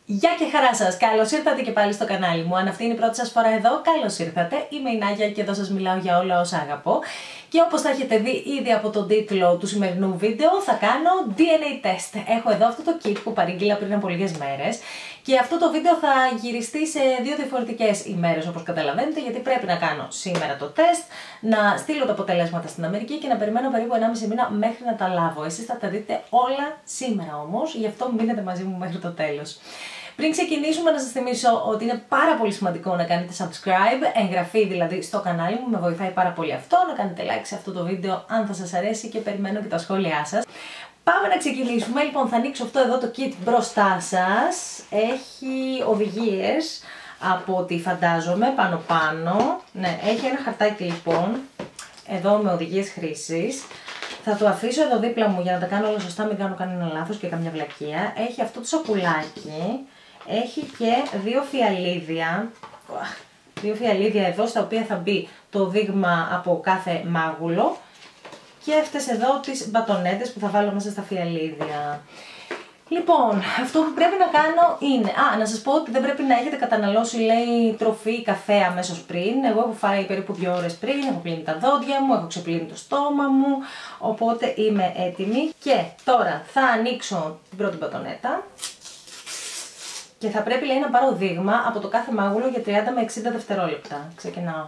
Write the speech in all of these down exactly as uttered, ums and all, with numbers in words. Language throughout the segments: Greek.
Γεια και χαρά σας! Καλώς ήρθατε και πάλι στο κανάλι μου. Αν αυτή είναι η πρώτη σας φορά εδώ, καλώς ήρθατε. Είμαι η Νάγια και εδώ σας μιλάω για όλα όσα αγαπώ. Και όπως θα έχετε δει ήδη από τον τίτλο του σημερινού βίντεο, θα κάνω ντι εν έι test. Έχω εδώ αυτό το kit που παρήγγειλα πριν από λίγες μέρες. Και αυτό το βίντεο θα γυριστεί σε δύο διαφορετικές ημέρες, όπως καταλαβαίνετε, γιατί πρέπει να κάνω σήμερα το τεστ, να στείλω τα αποτελέσματα στην Αμερική και να περιμένω περίπου ενάμιση μήνα μέχρι να τα λάβω. Εσείς θα τα δείτε όλα σήμερα όμως, γι' αυτό μείνετε μαζί μου μέχρι το τέλος. Πριν ξεκινήσουμε, να σας θυμίσω ότι είναι πάρα πολύ σημαντικό να κάνετε subscribe, εγγραφή δηλαδή στο κανάλι μου, με βοηθάει πάρα πολύ αυτό, να κάνετε like σε αυτό το βίντεο αν θα σας αρέσει και περιμένω και τα σχόλιά σας. Πάμε να ξεκινήσουμε. Λοιπόν, θα ανοίξω αυτό εδώ το kit μπροστά σας. Έχει οδηγίες από ό,τι φαντάζομαι πάνω πάνω. Ναι, έχει ένα χαρτάκι λοιπόν, εδώ με οδηγίες χρήσης. Θα το αφήσω εδώ δίπλα μου για να τα κάνω όλα σωστά, μην κάνω κανένα λάθος και καμιά βλακεία. Έχει αυτό το σακουλάκι. Έχει και δύο φιαλίδια, δύο φιαλίδια εδώ στα οποία θα μπει το δείγμα από κάθε μάγουλο και αυτές εδώ τις μπατονέτες που θα βάλω μέσα στα φιαλίδια. Λοιπόν, αυτό που πρέπει να κάνω είναι, α, να σας πω ότι δεν πρέπει να έχετε καταναλώσει, λέει, τροφή ή καφέ αμέσως πριν. Εγώ έχω φάει περίπου δύο ώρες πριν, έχω πλύνει τα δόντια μου, έχω ξεπλύνει το στόμα μου, οπότε είμαι έτοιμη. Και τώρα θα ανοίξω την πρώτη μπατονέτα. Και θα πρέπει, λέει, να πάρω δείγμα από το κάθε μάγουλο για τριάντα με εξήντα δευτερόλεπτα. Ξεκινάω.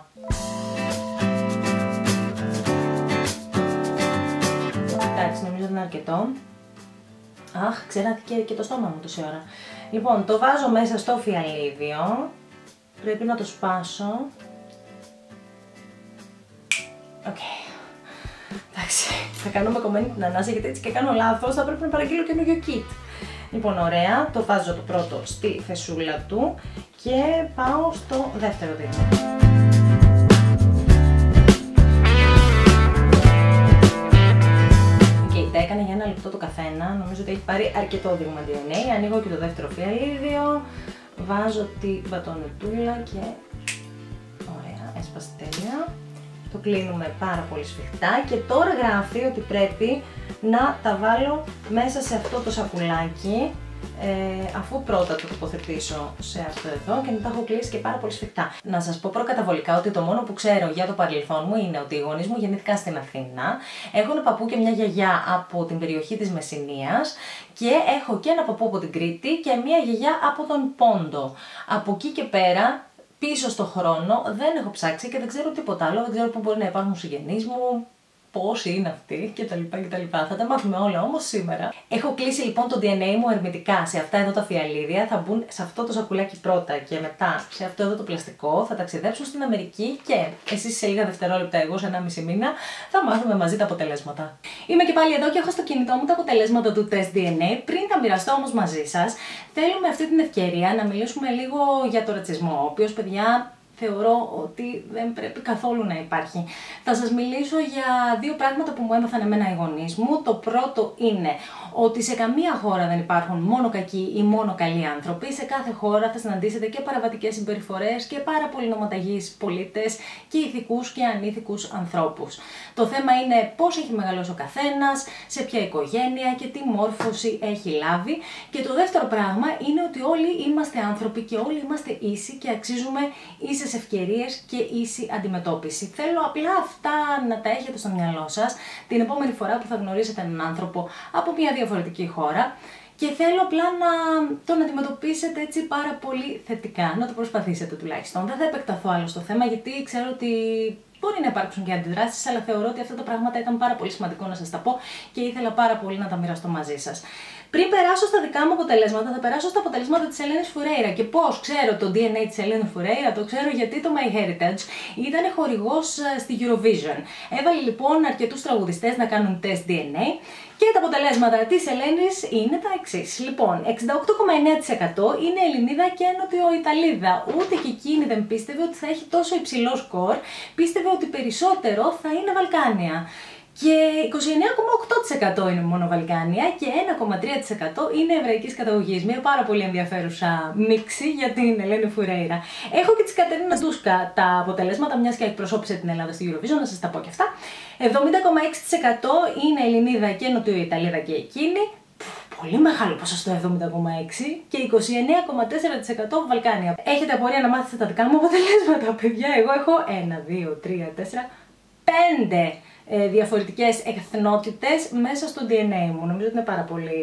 Εντάξει, νομίζω ότι είναι αρκετό. Αχ, ξεράθηκε και το στόμα μου τόση ώρα. Λοιπόν, το βάζω μέσα στο φιαλίδιο. Πρέπει να το σπάσω. Οκ. Okay. Εντάξει, θα κάνω με κομμένη την ανάσα γιατί έτσι και κάνω λάθος. Θα πρέπει να παραγγείλω καινούριο kit. Λοιπόν, ωραία, το βάζω το πρώτο στη θεσούλα του και πάω στο δεύτερο δείγμα. Okay, τα έκανα για ένα λεπτό το καθένα, νομίζω ότι έχει πάρει αρκετό δείγμα ντι εν έι. Ανοίγω και το δεύτερο φιαλίδιο, βάζω την μπατονετούλα και ωραία, έσπασε τέλεια. Το κλείνουμε πάρα πολύ σφιχτά και τώρα γράφει ότι πρέπει να τα βάλω μέσα σε αυτό το σακουλάκι ε, αφού πρώτα το τοποθετήσω σε αυτό εδώ και μετά έχω κλείσει και πάρα πολύ σφιχτά. Να σας πω προκαταβολικά ότι το μόνο που ξέρω για το παρελθόν μου είναι ότι οι γονείς μου γεννήθηκαν στην Αθήνα, έχω ένα παππού και μια γιαγιά από την περιοχή της Μεσσηνίας και έχω και ένα παππού από την Κρήτη και μια γιαγιά από τον Πόντο. Από εκεί και πέρα, πίσω στο χρόνο, δεν έχω ψάξει και δεν ξέρω τίποτα άλλο, δεν ξέρω πού μπορεί να υπάρχουν συγγενείς μου, πόσοι είναι αυτοί κτλ. κτλ. Θα τα μάθουμε όλα όμως σήμερα. Έχω κλείσει λοιπόν το ντι εν έι μου ερμητικά σε αυτά εδώ τα φιαλίδια, θα μπουν σε αυτό το σακουλάκι πρώτα και μετά σε αυτό εδώ το πλαστικό, θα ταξιδέψουν στην Αμερική και εσείς σε λίγα δευτερόλεπτα, εγώ σε ενάμιση μήνα, θα μάθουμε μαζί τα αποτελέσματα. Είμαι και πάλι εδώ και έχω στο κινητό μου τα αποτελέσματα του τεστ ντι εν έι. Πριν τα μοιραστώ όμως μαζί σας, θέλω με αυτή την ευκαιρία να μιλήσουμε λίγο για το ρατσισμό, ο οποίος, παιδιά, θεωρώ ότι δεν πρέπει καθόλου να υπάρχει. Θα σας μιλήσω για δύο πράγματα που μου έμαθαν εμένα οι γονείς μου. Το πρώτο είναι ότι σε καμία χώρα δεν υπάρχουν μόνο κακοί ή μόνο καλοί άνθρωποι. Σε κάθε χώρα θα συναντήσετε και παραβατικές συμπεριφορές και πάρα πολύ νομοταγείς πολίτες και ηθικούς και ανήθικους ανθρώπους. Το θέμα είναι πώς έχει μεγαλώσει ο καθένας, σε ποια οικογένεια και τι μόρφωση έχει λάβει. Και το δεύτερο πράγμα είναι ότι όλοι είμαστε άνθρωποι και όλοι είμαστε ίσοι και αξίζουμε ίσες ευκαιρίες και ίση αντιμετώπιση. Θέλω απλά αυτά να τα έχετε στο μυαλό σας την επόμενη φορά που θα γνωρίσετε έναν άνθρωπο από μια διαφορετική χώρα και θέλω απλά να τον αντιμετωπίσετε έτσι πάρα πολύ θετικά, να το προσπαθήσετε τουλάχιστον. Δεν θα επεκταθώ άλλο στο θέμα γιατί ξέρω ότι μπορεί να υπάρξουν και αντιδράσεις, αλλά θεωρώ ότι αυτά τα πράγματα ήταν πάρα πολύ σημαντικό να σας τα πω και ήθελα πάρα πολύ να τα μοιραστώ μαζί σας. Πριν περάσω στα δικά μου αποτελέσματα, θα περάσω στα αποτελέσματα της Ελένης Φουρέιρα. Και πώς ξέρω το ντι εν έι της Ελένης Φουρέιρα? Το ξέρω γιατί το MyHeritage ήταν χορηγός στη Eurovision. Έβαλε λοιπόν αρκετούς τραγουδιστές να κάνουν τεστ ντι εν έι και τα αποτελέσματα της Ελένης είναι τα εξής. Λοιπόν, εξήντα οκτώ κόμμα εννέα τοις εκατό είναι Ελληνίδα και Νοτιοϊταλίδα. Ούτε και εκείνη δεν πίστευε ότι θα έχει τόσο υψηλό σκορ. Πίστευε ότι περισσότερο θα είναι Βαλκάνια. Και είκοσι εννέα κόμμα οκτώ τοις εκατό είναι μόνο Βαλκάνια και ένα κόμμα τρία τοις εκατό είναι εβραϊκής καταγωγής. Μια πάρα πολύ ενδιαφέρουσα μίξη για την Ελένη Φουρέιρα. Έχω και της Κατερίνα Ντούσκα τα αποτελέσματα, μιας και εκπροσώπησε την Ελλάδα στη Eurovision, να σας τα πω και αυτά. εβδομήντα κόμμα έξι τοις εκατό είναι Ελληνίδα και Νοτιοϊταλίδα και εκείνη. πολύ μεγάλο ποσοστό εβδομήντα κόμμα έξι τοις εκατό και είκοσι εννέα κόμμα τέσσερα τοις εκατό Βαλκάνια. Έχετε απορία να μάθετε τα δικά μου αποτελέσματα, παιδιά? Εγώ έχω ένα, δύο, τρία, τέσσερα, πέντε ε, διαφορετικές εθνότητες μέσα στο ντι εν έι μου. Νομίζω ότι είναι πάρα πολύ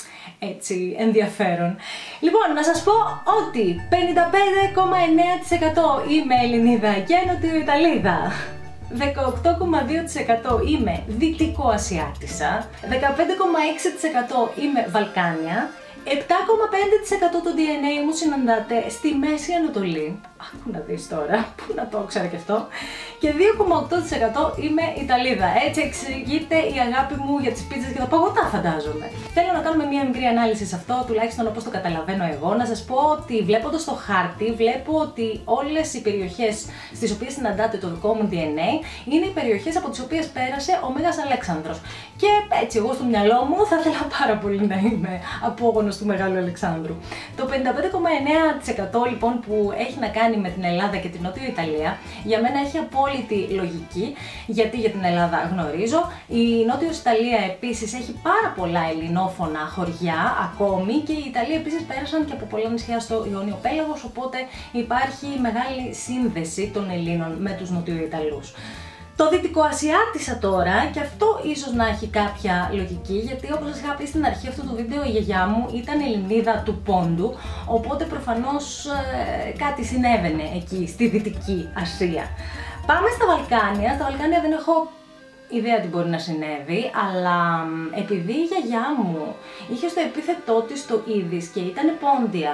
έτσι ενδιαφέρον. Λοιπόν, να σας πω ότι πενήντα πέντε κόμμα εννέα τοις εκατό είμαι Ελληνίδα και Νοτιοϊταλίδα. δεκαοκτώ κόμμα δύο τοις εκατό είμαι Δυτικοασιάτισσα, δεκαπέντε κόμμα έξι τοις εκατό είμαι Βαλκάνια, επτά κόμμα πέντε τοις εκατό του ντι εν έι μου συναντάται στη Μέση Ανατολή. Άκου να δεις τώρα, πού να το ήξερα και αυτό. Και δύο κόμμα οκτώ τοις εκατό είμαι Ιταλίδα. Έτσι εξηγείται η αγάπη μου για τις πίτσες και τα παγωτά, φαντάζομαι. Θέλω να κάνουμε μια μικρή ανάλυση σε αυτό, τουλάχιστον όπως το καταλαβαίνω εγώ. Να σας πω ότι βλέποντας το χάρτη, βλέπω ότι όλες οι περιοχές στις οποίες συναντάται το δικό μου ντι εν έι είναι οι περιοχές από τις οποίες πέρασε ο Μέγας Αλέξανδρος. Και έτσι, εγώ στο μυαλό μου θα ήθελα πάρα πολύ να είμαι απόγονος του Μεγάλου Αλεξάνδρου. Το πενήντα πέντε κόμμα εννέα τοις εκατό λοιπόν που έχει να κάνει με την Ελλάδα και την Νότιο Ιταλία, για μένα έχει απόλυτη λογική, γιατί για την Ελλάδα γνωρίζω. Η Νότιο Ιταλία επίσης έχει πάρα πολλά ελληνόφωνα χωριά ακόμη και η Ιταλία επίσης πέρασαν και από πολλά νησιά στο Ιόνιο Πέλαγος, οπότε υπάρχει μεγάλη σύνδεση των Ελλήνων με τους Νοτιοϊταλούς. Το Δυτικοασιάτισσα τώρα, και αυτό ίσως να έχει κάποια λογική, γιατί όπως σας είχα πει στην αρχή αυτού του βίντεο, η γιαγιά μου ήταν Ελληνίδα του Πόντου, οπότε προφανώς ε, κάτι συνέβαινε εκεί στη Δυτική Ασία. Πάμε στα Βαλκάνια. Στα Βαλκάνια δεν έχω ιδέα τι μπορεί να συνέβη, αλλά επειδή η γιαγιά μου είχε στο επίθετό της το Ίδις και ήταν πόντια,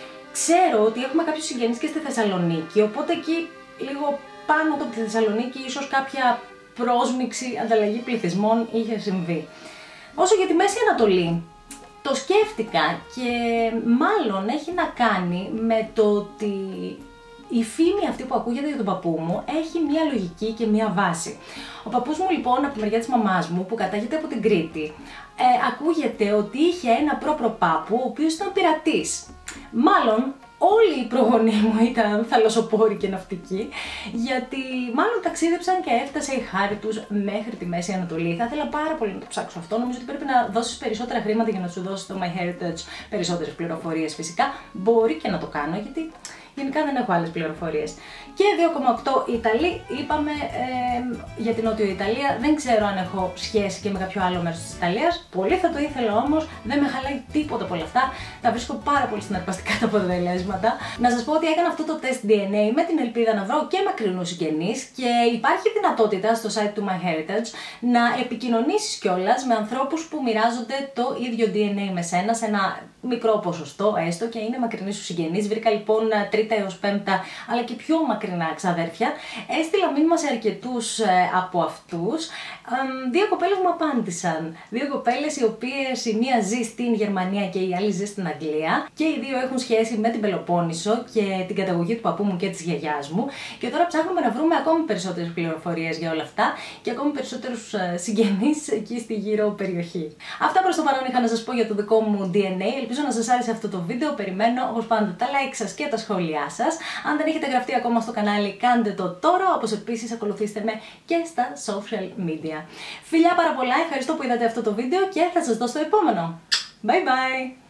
ξέρω ότι έχουμε κάποιους συγγενείς και στη Θεσσαλονίκη, οπότε εκεί λίγο πάνω από τη Θεσσαλονίκη ίσως κάποια πρόσμιξη, ανταλλαγή πληθυσμών είχε συμβεί. Όσο για τη Μέση Ανατολή, το σκέφτηκα και μάλλον έχει να κάνει με το ότι η φήμη αυτή που ακούγεται για τον παππού μου έχει μία λογική και μία βάση. Ο παππούς μου λοιπόν, από τη μεριά της μαμάς μου, που κατάγεται από την Κρήτη, ε, ακούγεται ότι είχε ένα πρόπροπάπου ο οποίος ήταν πειρατής. Μάλλον όλοι οι προγονείς μου ήταν θαλασσοπόροι και ναυτικοί, γιατί μάλλον ταξίδεψαν και έφτασε η χάρη τους μέχρι τη Μέση Ανατολή. Θα ήθελα πάρα πολύ να το ψάξω αυτό. Νομίζω ότι πρέπει να δώσεις περισσότερα χρήματα για να σου δώσει το MyHeritage περισσότερες πληροφορίες. Φυσικά μπορεί και να το κάνω, γιατί γενικά δεν έχω άλλες πληροφορίες. Και δύο κόμμα οκτώ Ιταλοί, είπαμε ε, για την Νότιο Ιταλία. Δεν ξέρω αν έχω σχέση και με κάποιο άλλο μέρος της Ιταλίας. Πολύ θα το ήθελα όμως, δεν με χαλάει τίποτα από όλα αυτά. Τα βρίσκω πάρα πολύ συναρπαστικά τα αποτελέσματα. Να σας πω ότι έκανα αυτό το τεστ ντι εν έι με την ελπίδα να βρω και μακρινούς συγγενείς και υπάρχει δυνατότητα στο site του MyHeritage να επικοινωνήσεις κιόλας με ανθρώπους που μοιράζονται το ίδιο ντι εν έι με σένα σε ένα μικρό ποσοστό έστω και είναι μακρινοί σου συγγενείς. Βρήκα λοιπόν τρίτα έως πέμπτα αλλά και πιο μακρινά ξαδέρφια. Έστειλα μήνυμα σε αρκετούς ε, από αυτούς. Ε, δύο κοπέλες μου απάντησαν. Δύο κοπέλες οι οποίες η μία ζει στην Γερμανία και η άλλη ζει στην Αγγλία και οι δύο έχουν σχέση με την Πελοπόννησο και την καταγωγή του παππού μου και της γιαγιάς μου. Και τώρα ψάχνουμε να βρούμε ακόμη περισσότερες πληροφορίες για όλα αυτά και ακόμη περισσότερους ε, συγγενείς εκεί στη γύρω περιοχή. Αυτά προς το παρόν είχα να σας πω για το δικό μου ντι εν έι. Ελπίζω να σας άρεσε αυτό το βίντεο. Περιμένω όπως πάντα τα like σας και τα σχόλιά σας. Αν δεν έχετε γραφτεί ακόμα στο κανάλι, κάντε το τώρα, όπως επίσης ακολουθήστε με και στα social media. Φιλιά πάρα πολλά, ευχαριστώ που είδατε αυτό το βίντεο και θα σας δω στο επόμενο. Bye bye!